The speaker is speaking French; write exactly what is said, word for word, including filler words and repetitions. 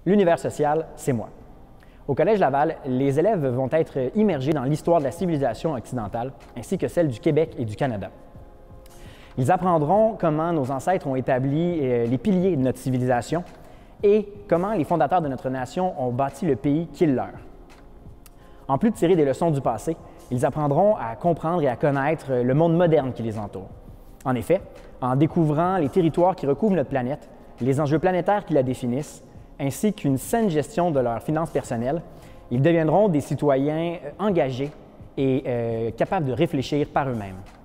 L'univers social, c'est moi. Au Collège Laval, les élèves vont être immergés dans l'histoire de la civilisation occidentale, ainsi que celle du Québec et du Canada. Ils apprendront comment nos ancêtres ont établi les piliers de notre civilisation et comment les fondateurs de notre nation ont bâti le pays qui est le leur. En plus de tirer des leçons du passé, ils apprendront à comprendre et à connaître le monde moderne qui les entoure. En effet, en découvrant les territoires qui recouvrent notre planète, les enjeux planétaires qui la définissent, ainsi qu'une saine gestion de leurs finances personnelles, ils deviendront des citoyens engagés et euh, capables de réfléchir par eux-mêmes.